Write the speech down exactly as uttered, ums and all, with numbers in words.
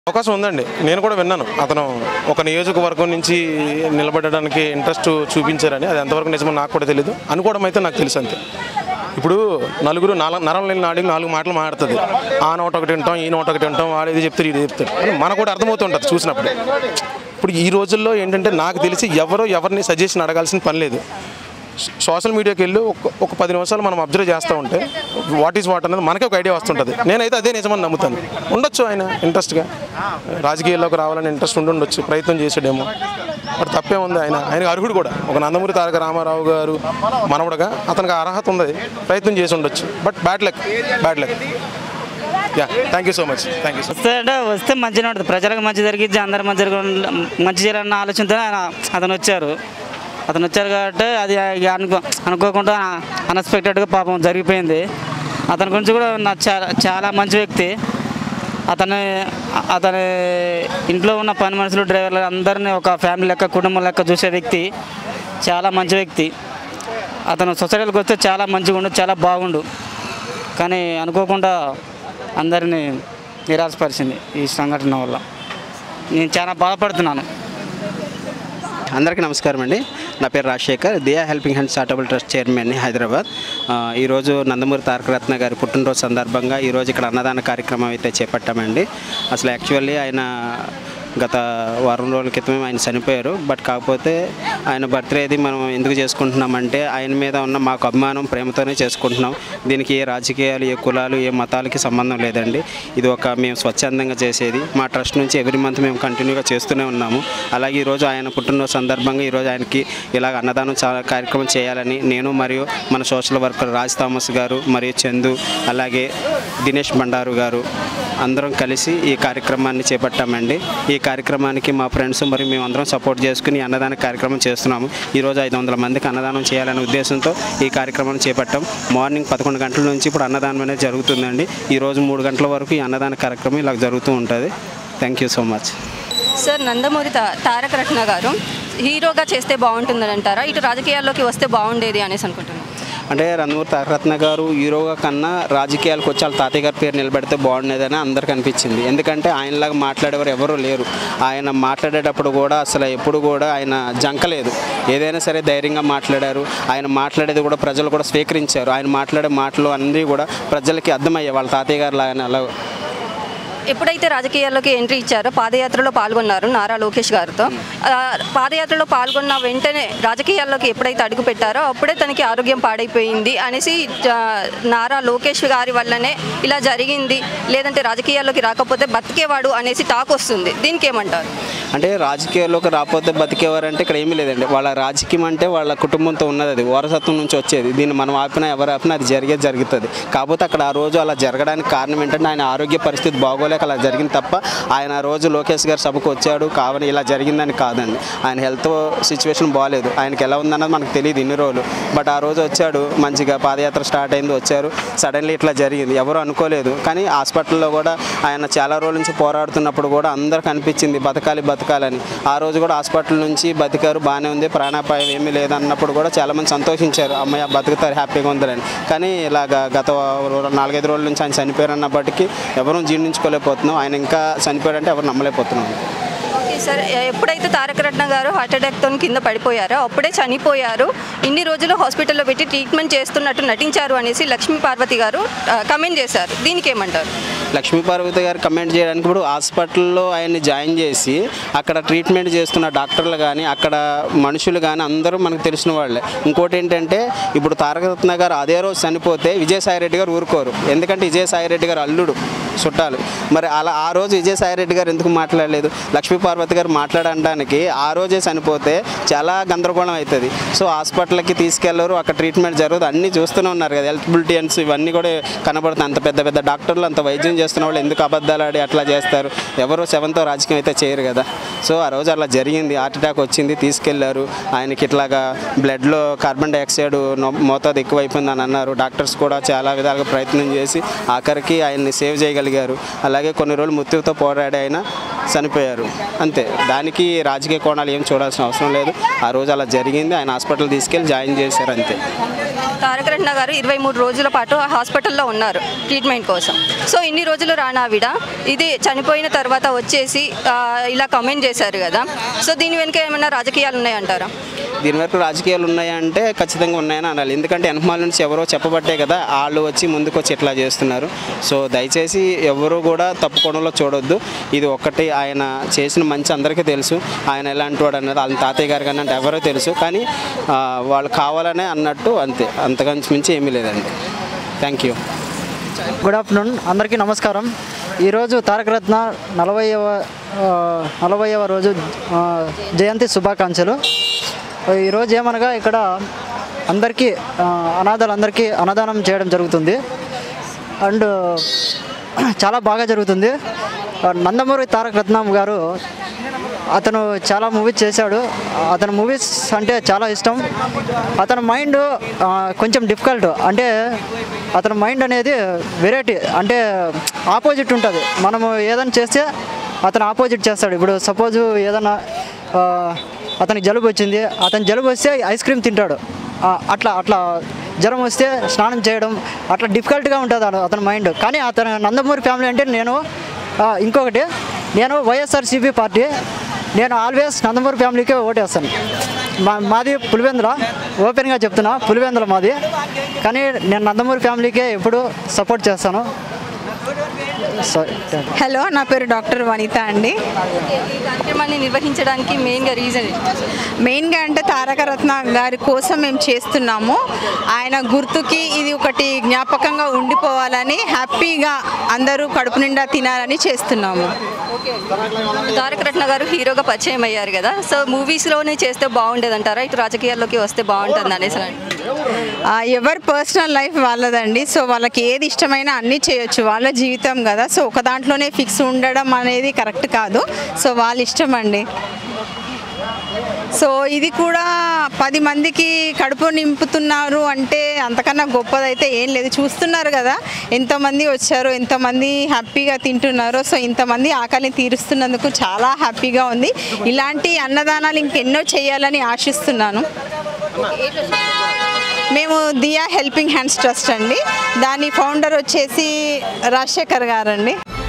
అవకాశం ఉందండి. నేను కూడా విన్నాను అతను ఒక నియోజకవర్గం నుంచి నిలబడడానికి ఇంట్రెస్ట్ చూపించారని. అది ఎంతవరకు నిజమో నాకు కూడా తెలియదు, అనుకోవడం అయితే నాకు తెలుసు అంతే. ఇప్పుడు నలుగురు నాలుగు నరం లేని నాలుగు నాలుగు మాటలు మాట్లాడుతుంది. ఆ నోట్ ఒకటి వింటాం, ఈ నోట్ ఒకటి వింటాం, వాడు ఇది చెప్తాడు ఇది చెప్తాడు అని మనకు కూడా అర్థమవుతుంటుంది చూసినప్పుడు. ఇప్పుడు ఈ రోజుల్లో ఏంటంటే నాకు తెలిసి ఎవరో ఎవరిని సజెషన్ అడగాల్సిన పని లేదు. సోషల్ మీడియాకి వెళ్ళి ఒక ఒక పది నిమిషాలు మనం అబ్జర్వ్ చేస్తూ ఉంటే వాట్ ఈజ్ వాట్ అనేది మనకే ఒక ఐడియా వస్తుంటుంది. నేనైతే అదే నిజమని నమ్ముతాను. ఉండొచ్చు ఆయన ఇంట్రెస్ట్గా రాజకీయాల్లోకి రావాలని ఇంట్రెస్ట్ ఉండి ఉండొచ్చు, ప్రయత్నం చేసాడేమో. బట్ తప్పే ఉంది. ఆయన ఆయనకు అర్హుడు కూడా. ఒక నందమూరి తారక రామారావు గారు మనవడుగా అతనికి అర్హత ఉంది, ప్రయత్నం చేసి ఉండొచ్చు. But bad luck bad luck yeah thank you so much thank you. వస్తే అంటే వస్తే మంచిగా ఉంటుంది, ప్రజలకు మంచి జరిగింది, అందరు మంచి మంచి చేయాలన్న ఆలోచనతో ఆయన అతను వచ్చారు అతను వచ్చారు కాబట్టి అది అనుకో అనుకోకుండా అన్ఎక్స్పెక్టెడ్గా పాపం జరిగిపోయింది. అతని గురించి కూడా నా చాలా చాలా మంచి వ్యక్తి. అతని అతని ఇంట్లో ఉన్న పని మనుషులు, డ్రైవర్లు అందరినీ ఒక ఫ్యామిలీ లెక్క, కుటుంబం లెక్క చూసే వ్యక్తి, చాలా మంచి వ్యక్తి. అతను సొసైటీలకు వస్తే చాలా మంచిగా ఉండు, చాలా బాగుండు. కానీ అనుకోకుండా అందరినీ నిరాశపరిచింది ఈ సంఘటన వల్ల. నేను చాలా బాధపడుతున్నాను. అందరికీ నమస్కారం అండి. నా పేరు Rajasekhar, Diya helping hands charitable trust చైర్మన్ని హైదరాబాద్. ఈరోజు నందమూరి తారకరత్న గారి పుట్టినరోజు సందర్భంగా ఈరోజు ఇక్కడ అన్నదాన కార్యక్రమం అయితే చేపట్టామండి. అసలు యాక్చువల్లీ ఆయన గత వారం రోజుల క్రితమే ఆయన చనిపోయారు. బట్ కాకపోతే ఆయన బర్త్డేది మనం ఎందుకు చేసుకుంటున్నామంటే ఆయన మీద ఉన్న మాకు అభిమానం, ప్రేమతోనే చేసుకుంటున్నాం. దీనికి ఏ రాజకీయాలు, ఏ కులాలు, ఏ మతాలకి సంబంధం లేదండి. ఇది ఒక మేము స్వచ్ఛందంగా చేసేది. మా ట్రస్ట్ నుంచి ఎవ్రీ మంత్ మేము కంటిన్యూగా చేస్తూనే ఉన్నాము. అలాగే ఈరోజు ఆయన పుట్టినరోజు సందర్భంగా ఈరోజు ఆయనకి ఇలాగ అన్నదానం చాలా కార్యక్రమం చేయాలని నేను మరియు మన సోషల్ వర్కర్ రాజ్ థామస్ గారు మరియు చందు అలాగే దినేష్ బండారు గారు అందరం కలిసి ఈ కార్యక్రమాన్ని చేపట్టామండి. ఈ కార్యక్రమానికి మా ఫ్రెండ్స్ మరియు మేము అందరం సపోర్ట్ చేసుకుని అన్నదాన కార్యక్రమం చేస్తున్నాము. ఈరోజు ఐదు వందల మందికి అన్నదానం చేయాలనే ఉద్దేశంతో ఈ కార్యక్రమాన్ని చేపట్టాం. మార్నింగ్ పదకొండు గంటల నుంచి ఇప్పుడు అన్నదానం అనేది జరుగుతుందండి. ఈరోజు మూడు గంటల వరకు ఈ అన్నదాన కార్యక్రమం ఇలా జరుగుతూ ఉంటుంది. Thank you so much. Sir, Nandamuri తా తారకరత్న గారు హీరోగా చేస్తే బాగుంటుందని అంటారా, ఇటు రాజకీయాల్లోకి వస్తే బాగుండేది అనేసి అనుకుంటున్నాను? అంటే నందమూరి తారకరత్న గారు హీరోగా కన్నా రాజకీయాలకు వచ్చి వాళ్ళ తాతయ్య గారి పేరు నిలబెడితే బాగుండేదని అందరికీ అనిపించింది. ఎందుకంటే ఆయనలాగా మాట్లాడేవారు ఎవరూ లేరు. ఆయన మాట్లాడేటప్పుడు కూడా అసలు ఎప్పుడు కూడా ఆయన జంకలేదు. ఏదైనా సరే ధైర్యంగా మాట్లాడారు. ఆయన మాట్లాడేది కూడా ప్రజలు కూడా స్వీకరించారు. ఆయన మాట్లాడే మాటలు అన్నీ కూడా ప్రజలకి అర్థమయ్యాయి. వాళ్ళ తాతయ్య గారు లాగానే అలా ఎప్పుడైతే రాజకీయాల్లోకి ఎంట్రీ ఇచ్చారో పాదయాత్రలో పాల్గొన్నారు నారా లోకేష్ గారితో. పాదయాత్రలో పాల్గొన్న వెంటనే రాజకీయాల్లోకి ఎప్పుడైతే అడుగు పెట్టారో అప్పుడే తనకి ఆరోగ్యం పాడైపోయింది అనేసి నారా లోకేష్ గారి వల్లనే ఇలా జరిగింది, లేదంటే రాజకీయాల్లోకి రాకపోతే బతికేవాడు అనేసి టాక్ వస్తుంది. దీనికి ఏమంటారు? అంటే రాజకీయాల్లోకి రాకపోతే బతికేవారంటే ఇక్కడ ఏమీ లేదండి. వాళ్ళ రాజకీయం అంటే వాళ్ళ కుటుంబంతో ఉన్నది, అది వారసత్వం నుంచి వచ్చేది. దీన్ని మనం ఆపినా ఎవరు ఆపినా అది జరిగే జరుగుతుంది. కాకపోతే అక్కడ ఆ రోజు అలా జరగడానికి కారణం ఏంటంటే ఆయన ఆరోగ్య పరిస్థితి బాగోలేక అలా జరిగింది తప్ప ఆయన ఆ రోజు లోకేష్ గారు సభకు వచ్చాడు కావని ఇలా జరిగిందని కాదండి. ఆయన హెల్త్ సిచ్యువేషన్ బాగాలేదు. ఆయనకి ఎలా ఉందన్నది మనకు తెలియదు ఇన్ని రోజులు. బట్ ఆ రోజు వచ్చాడు, మంచిగా పాదయాత్ర స్టార్ట్ అయింది, వచ్చారు. సడన్లీ ఇట్లా జరిగింది, ఎవరు అనుకోలేదు. కానీ హాస్పిటల్లో కూడా ఆయన చాలా రోజుల నుంచి పోరాడుతున్నప్పుడు కూడా అందరికి అనిపించింది బతకాలి బతకాలని. ఆ రోజు కూడా హాస్పిటల్ నుంచి బతికారు, బాగానే ఉంది, ప్రాణాపాయం ఏమీ లేదన్నప్పుడు కూడా చాలామంది సంతోషించారు, అమ్మాయి బతుకుతారు, హ్యాపీగా ఉందని. కానీ ఇలాగ గత నాలుగైదు రోజుల నుంచి ఆయన చనిపోయారు అన్నప్పటికీ ఎవరూ జీర్ణించుకోలేకపోతున్నాం. ఆయన ఇంకా చనిపోయాడంటే ఎవరు నమ్మలేకపోతున్నాం. ఓకే సార్, ఎప్పుడైతే తారకరత్న గారు హార్ట్ అటాక్తో కింద పడిపోయారో అప్పుడే చనిపోయారు, ఇన్ని రోజులు హాస్పిటల్లో పెట్టి ట్రీట్మెంట్ చేస్తున్నట్టు నటించారు అనేసి లక్ష్మీ పార్వతి గారు కమెంట్ చేశారు. దీనికి ఏమంటారు? లక్ష్మీ పార్వతి గారు కమెంట్ చేయడానికి ఇప్పుడు హాస్పిటల్లో ఆయన్ని జాయిన్ చేసి అక్కడ ట్రీట్మెంట్ చేస్తున్న డాక్టర్లు కానీ అక్కడ మనుషులు కానీ అందరూ మనకు తెలిసిన వాళ్ళే. ఇంకోటి ఏంటంటే ఇప్పుడు తారకరత్న గారు అదే రోజు చనిపోతే విజయసాయిరెడ్డి గారు ఊరుకోరు. ఎందుకంటే విజయసాయిరెడ్డి గారు అల్లుడు చుట్టాలు. మరి అలా ఆ రోజు విజయసాయిరెడ్డి గారు ఎందుకు మాట్లాడలేదు? లక్ష్మీ పార్వతి గారు మాట్లాడడానికి ఆ రోజే చనిపోతే చాలా గందరగోళం అవుతుంది. సో హాస్పిటల్కి తీసుకెళ్లరు, అక్కడ ట్రీట్మెంట్ జరుగుతుంది, అన్నీ చూస్తూనే ఉన్నారు కదా, హెల్త్ బులెటిన్స్ ఇవన్నీ కూడా కనబడుతుంది. అంత పెద్ద పెద్ద డాక్టర్లు అంత వైద్యం చేస్తున్న వాళ్ళు ఎందుకు అబద్ధాలు ఆడి అట్లా చేస్తారు? ఎవరో సెవెన్తో రాజకీయం అయితే చేయరు కదా. సో ఆ రోజు అలా జరిగింది, హార్ట్ అటాక్ వచ్చింది, తీసుకెళ్లారు. ఆయనకి ఇట్లాగా బ్లడ్లో కార్బన్ డైఆక్సైడ్ మోతాదు ఎక్కువైపోయిందని అన్నారు. డాక్టర్స్ కూడా చాలా విధాలుగా ప్రయత్నం చేసి ఆఖరికి ఆయన్ని సేవ్ చేయగలిగారు. అలాగే కొన్ని రోజులు మృత్యుతో పోరాడి ఆయన చనిపోయారు. అంతే, దానికి రాజకీయ కోణాలు ఏం చూడాల్సిన అవసరం లేదు. ఆ రోజు అలా జరిగింది, ఆయన హాస్పిటల్ తీసుకెళ్ళి జాయిన్ చేశారు అంతే. తారక రత్న గారు ఇరవై మూడు రోజుల పాటు హాస్పిటల్లో ఉన్నారు ట్రీట్మెంట్ కోసం. సో ఇన్ని రోజులు రానావిడ ఇది చనిపోయిన తర్వాత వచ్చేసి ఆ, ఇలా కమెంట్ చేశారు కదా. సో దీని వెనుక ఏమైనా రాజకీయాలు ఉన్నాయంటారా? దీని వరకు రాజకీయాలు ఉన్నాయంటే ఖచ్చితంగా ఉన్నాయని అనాలి. ఎందుకంటే వెనకమాల నుంచి ఎవరో చెప్పబట్టే కదా వాళ్ళు వచ్చి ముందుకు వచ్చి ఇట్లా చేస్తున్నారు. సో దయచేసి ఎవరు కూడా తప్పుకోవడంలో చూడొద్దు. ఇది ఒక్కటి ఆయన చేసిన మంచి అందరికీ తెలుసు. ఆయన ఎలాంటి వాడు అన్నది వాళ్ళ తాతయ్య గారు కానీ అంటే ఎవరో తెలుసు. కానీ ఆ, వాళ్ళు కావాలనే అన్నట్టు అంతే, అంతకంచి మించి ఏమీ లేదండి. Thank you. గుడ్ ఆఫ్టర్నూన్, అందరికీ నమస్కారం. ఈరోజు తారక రత్న నలభైవ నలభైవ రోజు ఆ, జయంతి శుభాకాంక్షలు. ఈరోజు ఏమనగా ఇక్కడ అందరికీ ఆ, అనాథలందరికీ అన్నదానం చేయడం జరుగుతుంది. అండ్ చాలా బాగా జరుగుతుంది. నందమూరి తారక రత్నం గారు అతను చాలా మూవీస్ చేశాడు. అతను మూవీస్ అంటే చాలా ఇష్టం. అతని మైండ్ కొంచెం డిఫికల్ట్, అంటే అతని మైండ్ అనేది వెరైటీ, అంటే ఆపోజిట్ ఉంటుంది. మనము ఏదైనా చేస్తే అతను ఆపోజిట్ చేస్తాడు. ఇప్పుడు సపోజ్ ఏదైనా అతనికి జలుబు వచ్చింది, అతను జలుబు వస్తే ఐస్ క్రీమ్ తింటాడు. అట్లా అట్లా జ్వరం వస్తే స్నానం చేయడం, అట్లా డిఫికల్ట్గా ఉంటుంది అతని మైండ్. కానీ అతను నందమూరి ఫ్యామిలీ అంటే నేను ఇంకొకటి, నేను వైఎస్ఆర్సీపీ పార్టీ, నేను ఆల్వేస్ నందమూరి ఫ్యామిలీకే ఓటేస్తాను. మా మాది పులివెందుల, ఓపెన్గా చెప్తున్నా పులివెందుల మాది. కానీ నేను నందమూరి ఫ్యామిలీకే ఎప్పుడు సపోర్ట్ చేస్తాను. హలో, నా పేరు డాక్టర్ వనిత అండి. ఈ కార్యక్రమాన్ని నిర్వహించడానికి మెయిన్గా రీజన్ మెయిన్గా అంటే తారక రత్న గారి కోసం మేము చేస్తున్నాము. ఆయన గుర్తుకి ఇది ఒకటి జ్ఞాపకంగా ఉండిపోవాలని, హ్యాపీగా అందరూ కడుపు నిండా తినాలని చేస్తున్నాము. తారక రత్న గారు హీరోగా పరిచయం అయ్యారు కదా. సో మూవీస్లోనే చేస్తే బాగుండేది అంటారా, ఇటు రాజకీయాల్లోకి వస్తే బాగుంటుంది అనేసి? ఎవరి పర్సనల్ లైఫ్ వాళ్ళదండి. సో వాళ్ళకి ఏది ఇష్టమైనా అన్నీ చేయొచ్చు, వాళ్ళ జీవితం కదా. సో ఒక దాంట్లోనే ఫిక్స్ ఉండడం అనేది కరెక్ట్ కాదు. సో వాళ్ళ ఇష్టం అండి. సో ఇది కూడా పది మందికి కడుపు నింపుతున్నారు అంటే అంతకన్నా గొప్పదైతే ఏం లేదు. చూస్తున్నారు కదా ఎంతమంది వచ్చారు, ఎంతమంది హ్యాపీగా తింటున్నారు. సో ఇంతమంది ఆకలిని తీరుస్తున్నందుకు చాలా హ్యాపీగా ఉంది. ఇలాంటి అన్నదానాలు ఇంకెన్నో చేయాలని ఆశిస్తున్నాను. మేము దియా హెల్పింగ్ హ్యాండ్స్ ట్రస్ట్ అండి, దాని ఫౌండర్ వచ్చేసి రాజశేఖర్ గారండి.